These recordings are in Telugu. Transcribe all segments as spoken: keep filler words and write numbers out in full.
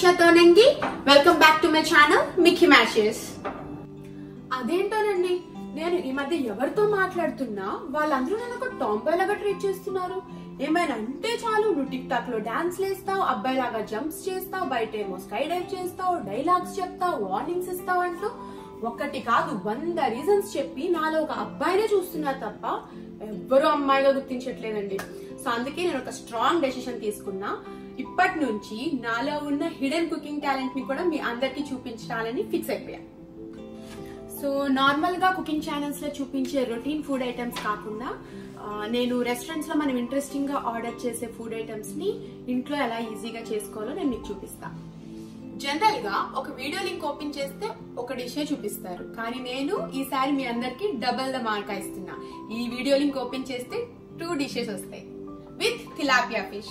Anisha Tonengi. Welcome back to my channel, Mickey Mashes. అదేంటోనండి నేను ఈ మధ్య ఎవరితో మాట్లాడుతున్నా వాళ్ళందరూ నన్ను ఒక టాంబాయ్ లాగా ట్రీట్ చేస్తున్నారు. ఏమైనా అంటే చాలు నువ్వు టిక్ టాక్ లో డాన్స్ లేస్తావు, అబ్బాయి లాగా జంప్స్ చేస్తావు, బయట ఏమో స్కై డైవ్ చేస్తావు, డైలాగ్స్ చెప్తావు, వార్నింగ్స్ ఇస్తావు అంటూ ఒక్కటి కాదు వంద రీజన్స్ చెప్పి నాలో ఒక అబ్బాయినే చూస్తున్నారు తప్ప ఎవ్వరూ అమ్మాయిగా గుర్తించట్లేదండి. సో అందుకే నేను ఒక స్ట్రాంగ్ డెసిషన్ తీసుకున్నా. ఇప్పటి నుంచి నాలో ఉన్న హిడెన్ కుకింగ్ టాలెంట్ ని కూడా మీ అందరికి చూపించాలని ఫిక్స్ అయిపోయా. సో నార్మల్ గా కుకింగ్ ఛానల్స్ లో చూపించే రొటీన్ ఫుడ్ ఐటమ్స్ కాకుండా నేను రెస్టారెంట్స్ లో మనం ఇంట్రెస్టింగ్ గా ఆర్డర్ చేసే ఫుడ్ ఐటమ్స్ ని ఇంట్లో ఎలా ఈజీగా చేసుకోవాలో నేను మీకు చూపిస్తా. జనరల్ గా ఒక వీడియో లింక్ ఓపెన్ చేస్తే ఒక డిషే చూపిస్తారు, కానీ నేను ఈసారి మీ అందరికి డబల్ ద మార్క్ ఇస్తున్నా. ఈ వీడియో లింక్ ఓపెన్ చేస్తే టూ డిషెస్ వస్తాయి విత్ తిలాపియా ఫిష్.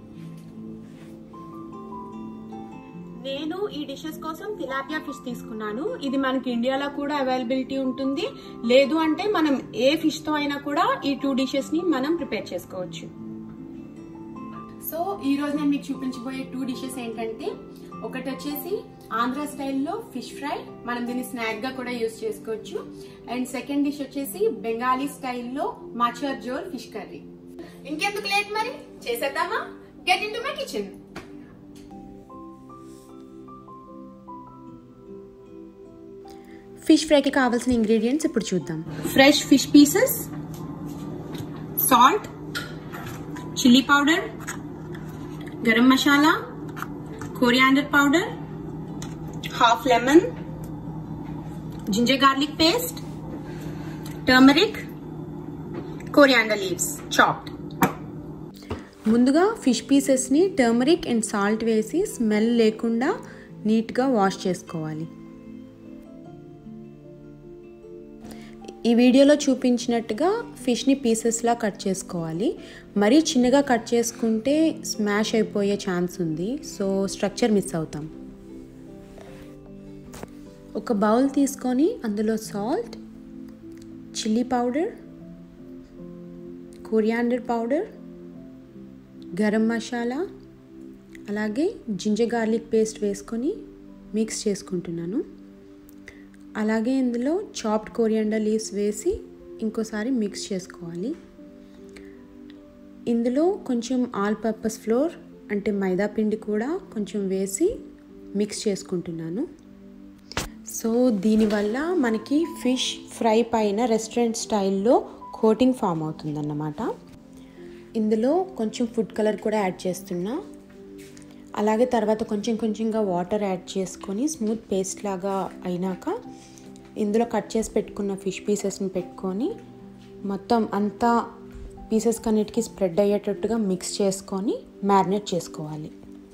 నేను ఈ డిషెస్ కోసం తిలాపియా ఫిష్ తీసుకున్నాను. ఇది మనకి ఇండియాలో కూడా అవైలబిలిటీ ఉంటుంది, లేదు అంటే మనం ఏ ఫిష్ తో అయినా కూడా ఈ టూ డిషెస్ ని మనం ప్రిపేర్ చేసుకోవచ్చు. సో ఈ రోజు నేను మీకు చూపించబోయే టూ డిషెస్ ఏంటంటే, ఒకటి వచ్చేసి ఆంధ్ర స్టైల్లో ఫిష్ ఫ్రై, మనం దీన్ని స్నాక్ గా కూడా యూజ్ చేసుకోవచ్చు. అండ్ సెకండ్ డిష్ వచ్చేసి బెంగాలీ స్టైల్లో మచర్ జోల్ ఫిష్ కర్రీ. ఇంకెందుకు లేట్, మరి చేసేద్దామా? Get into my kitchen. Fish ఫ్రైకి కావాల్సిన ఇంగ్రీడియంట్స్ ఇప్పుడు చూద్దాం. Fresh fish pieces, salt, chilli powder, garam masala, coriander powder, half lemon, ginger garlic paste, turmeric, coriander leaves chopped. ముందుగా ఫిష్ పీసెస్ని టర్మరిక్ అండ్ సాల్ట్ వేసి స్మెల్ లేకుండా నీట్గా వాష్ చేసుకోవాలి. ఈ వీడియోలో చూపించినట్టుగా ఫిష్ని పీసెస్లా కట్ చేసుకోవాలి. మరీ చిన్నగా కట్ చేసుకుంటే స్మాష్ అయిపోయే ఛాన్స్ ఉంది, సో స్ట్రక్చర్ మిస్ అవుతాం. ఒక బౌల్ తీసుకొని అందులో salt, chilli powder, coriander powder, garam masala, అలాగే జింజర్ గార్లిక్ పేస్ట్ వేసుకొని మిక్స్ చేసుకుంటున్నాను. అలాగే ఇందులో చాప్డ్ కొరియాండర్ లీవ్స్ వేసి ఇంకోసారి మిక్స్ చేసుకోవాలి. ఇందులో కొంచెం ఆల్ పర్పస్ ఫ్లోర్ అంటే మైదా పిండి కూడా కొంచెం వేసి మిక్స్ చేసుకుంటున్నాను. సో దీనివల్ల మనకి ఫిష్ ఫ్రై పైన రెస్టారెంట్ స్టైల్లో కోటింగ్ ఫామ్ అవుతుందన్నమాట. ఇందులో కొంచెం ఫుడ్ కలర్ కూడా యాడ్ చేస్తున్నా. అలాగే తర్వాత కొంచెం కొంచెంగా వాటర్ యాడ్ చేసుకొని స్మూత్ పేస్ట్ లాగా అయినాక ఇందులో కట్ చేసి పెట్టుకున్న ఫిష్ పీసెస్ని పెట్టుకొని మొత్తం అంతా పీసెస్ కన్నిటికి స్ప్రెడ్ అయ్యేటట్టుగా మిక్స్ చేసుకొని మ్యారినేట్ చేసుకోవాలి.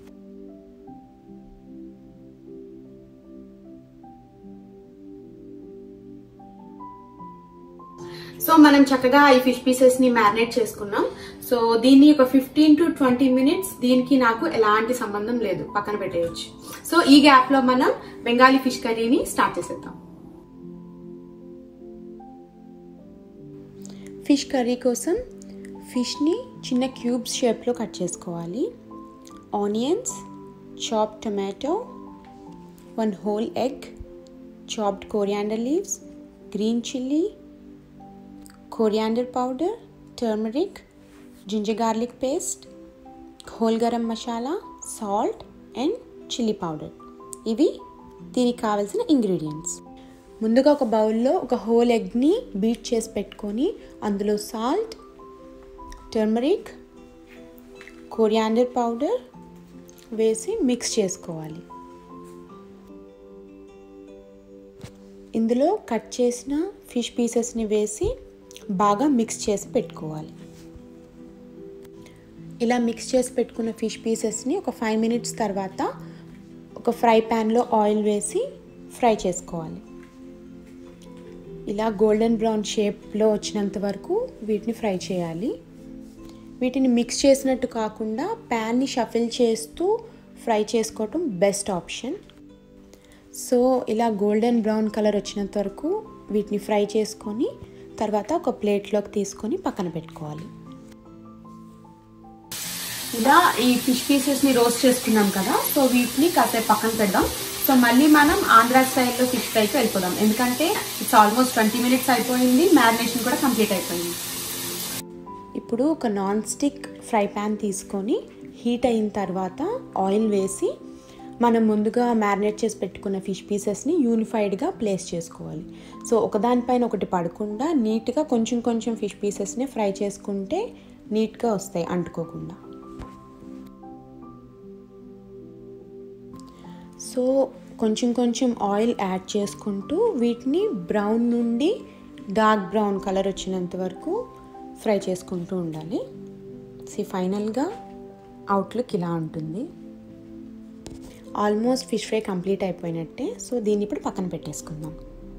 సో మనం చక్కగా ఈ ఫిష్ పీసెస్ ని మ్యారినేట్ చేసుకున్నాం. సో దీన్ని ఒక ఫిఫ్టీన్ టు ట్వంటీ మినిట్స్ దీనికి నాకు ఎలాంటి సంబంధం లేదు, పక్కన పెట్టేయచ్చు. సో ఈ గ్యాప్ లో మనం బెంగాలీ ఫిష్ కర్రీని స్టార్ట్ చేసేద్దాం. ఫిష్ కర్రీ కోసం ఫిష్ని చిన్న క్యూబ్స్ షేప్లో కట్ చేసుకోవాలి. Onions, chopped tomato, one whole egg, chopped coriander leaves, green chilli, coriander powder, turmeric, ginger garlic paste, whole garam masala, salt and chilli powder. ఇవి దీనికి కావాల్సిన ఇంగ్రీడియంట్స్. ముందుగా ఒక బౌల్లో ఒక హోల్ ఎగ్ని బీట్ చేసి పెట్టుకొని అందులో సాల్ట్, టర్మరిక్, కొరియాండర్ పౌడర్ వేసి మిక్స్ చేసుకోవాలి. ఇందులో కట్ చేసిన ఫిష్ పీసెస్ని వేసి బాగా మిక్స్ చేసి పెట్టుకోవాలి. ఇలా మిక్స్ చేసి పెట్టుకున్న ఫిష్ పీసెస్ని ఒక ఫైవ్ మినిట్స్ తర్వాత ఒక ఫ్రై ప్యాన్లో ఆయిల్ వేసి ఫ్రై చేసుకోవాలి. ఇలా గోల్డెన్ బ్రౌన్ షేప్లో వచ్చినంత వరకు వీటిని ఫ్రై చేయాలి. వీటిని మిక్స్ చేసినట్టు కాకుండా ప్యాన్ని షఫిల్ చేస్తూ ఫ్రై చేసుకోవటం బెస్ట్ ఆప్షన్. సో ఇలా గోల్డెన్ బ్రౌన్ కలర్ వచ్చినంత వరకు వీటిని ఫ్రై చేసుకొని తర్వాత ఒక ప్లేట్లోకి తీసుకొని పక్కన పెట్టుకోవాలి. ఇలా ఈ ఫిష్ పీసెస్ ని రోస్ట్ చేసుకున్నాం కదా, సో వీటిని కాసేపు పక్కన పెడదాం. సో మళ్ళీ మనం ఆంధ్ర స్టైల్లో ఫిష్ ఫ్రైకి వెళ్ళిపోదాం, ఎందుకంటే ఇట్స్ ఆల్మోస్ట్ ట్వంటీ మినిట్స్ అయిపోయింది, మ్యారినేషన్ కూడా కంప్లీట్ అయిపోయింది. ఇప్పుడు ఒక నాన్ స్టిక్ ఫ్రై ప్యాన్ తీసుకొని హీట్ అయిన తర్వాత ఆయిల్ వేసి మనం ముందుగా మ్యారినేట్ చేసి పెట్టుకున్న ఫిష్ పీసెస్ని యూనిఫైడ్గా ప్లేస్ చేసుకోవాలి. సో ఒకదానిపైన ఒకటి పడకుండా నీట్గా కొంచెం కొంచెం ఫిష్ పీసెస్ని ఫ్రై చేసుకుంటే నీట్గా వస్తాయి అంటుకోకుండా. సో కొంచెం కొంచెం ఆయిల్ యాడ్ చేసుకుంటూ వీటిని బ్రౌన్ నుండి డార్క్ బ్రౌన్ కలర్ వచ్చినంత వరకు ఫ్రై చేసుకుంటూ ఉండాలి. సో ఫైనల్గా అవుట్లుక్ ఇలా ఉంటుంది. ఆల్మోస్ట్ ఫిష్ ఫ్రై కంప్లీట్ అయిపోయినట్టే. సో దీన్ని ఇప్పుడు పక్కన పెట్టేసుకుందాం.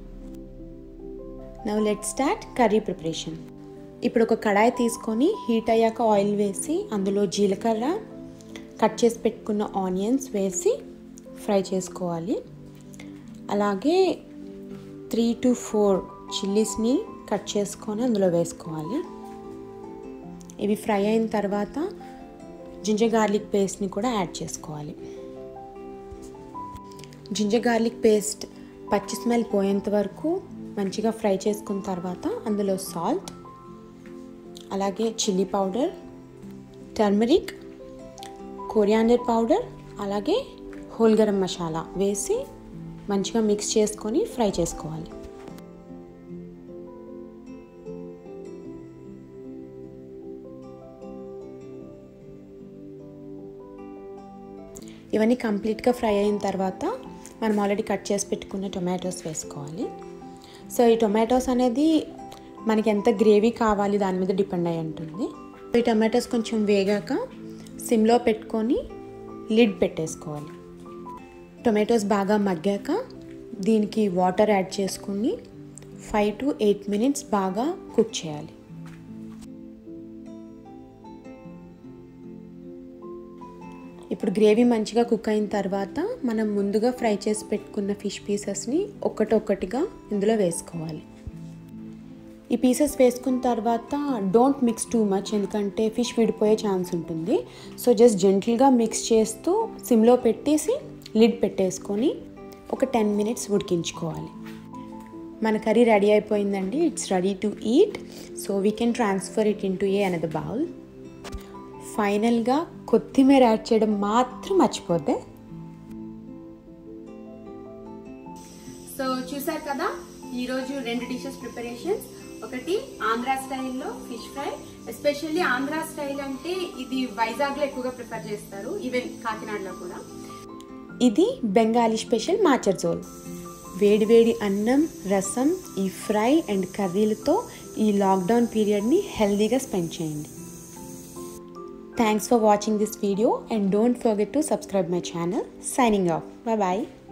Now let's start curry preparation. ఇప్పుడు ఒక కడాయి తీసుకొని హీట్ అయ్యాక ఆయిల్ వేసి అందులో జీలకర్ర, కట్ చేసి పెట్టుకున్న ఆనియన్స్ వేసి ఫ్రై చేసుకోవాలి. అలాగే త్రీ టు ఫోర్ చిల్లీస్ని కట్ చేసుకొని అందులో వేసుకోవాలి. ఇవి ఫ్రై అయిన తర్వాత జింజర్ గార్లిక్ పేస్ట్ని కూడా యాడ్ చేసుకోవాలి. జింజర్ గార్లిక్ పేస్ట్ పచ్చి స్మెల్ పోయేంత వరకు మంచిగా ఫ్రై చేసుకున్న తర్వాత అందులో సాల్ట్, అలాగే chilli powder, turmeric, coriander powder, అలాగే హోల్ గరం మసాలా వేసి మంచిగా మిక్స్ చేసుకొని ఫ్రై చేసుకోవాలి. ఇవన్నీ కంప్లీట్గా ఫ్రై అయిన తర్వాత మనం ఆల్రెడీ కట్ చేసి పెట్టుకున్న టొమాటోస్ వేసుకోవాలి. సో ఈ టొమాటోస్ అనేది మనకి ఎంత గ్రేవీ కావాలి దాని మీద డిపెండ్ అయి ఉంటుంది. ఈ టొమాటోస్ కొంచెం వేగాక సిమ్లో పెట్టుకొని లిడ్ పెట్టేసుకోవాలి. టొమాటోస్ బాగా మగ్గాక దీనికి వాటర్ యాడ్ చేసుకుని ఫైవ్ టు ఎయిట్ మినిట్స్ బాగా కుక్ చేయాలి. ఇప్పుడు గ్రేవీ మంచిగా కుక్ అయిన తర్వాత మనం ముందుగా ఫ్రై చేసి పెట్టుకున్న ఫిష్ పీసెస్ని ఒక్కటొక్కటిగా ఇందులో వేసుకోవాలి. ఈ పీసెస్ వేసుకున్న తర్వాత డోంట్ మిక్స్ టూ మచ్, ఎందుకంటే ఫిష్ విడిపోయే ఛాన్స్ ఉంటుంది. సో జస్ట్ జెంటిల్గా మిక్స్ చేస్తూ సిమ్లో పెట్టేసి లిడ్ పెట్టేసుకొని ఒక టెన్ మినిట్స్ ఉడికించుకోవాలి. మన కర్రీ రెడీ అయిపోయిందండి. It's ready to eat. So we can transfer it into a another bowl. ఫైనల్గా కొత్తిమీర యాడ్ చేయడం మాత్రం మర్చిపోతే. సో చూసారు కదా ఈరోజు రెండు డిషెస్ ప్రిపరేషన్స్. ఒకటి Andhra style fish fry, especially Andhra style అంటే ఇది వైజాగ్లో ఎక్కువగా ప్రిఫర్ చేస్తారు, ఈవెన్ కాకినాడలో కూడా. ఇది బెంగాలీ స్పెషల్ మాచర్ జోల్. వేడి వేడి అన్నం, రసం, ఈ ఫ్రై అండ్ కర్రీలతో ఈ లాక్డౌన్ పీరియడ్ని హెల్దీగా స్పెండ్ చేయండి. Thanks for watching this video and don't forget to subscribe my channel. Signing off. Bye bye.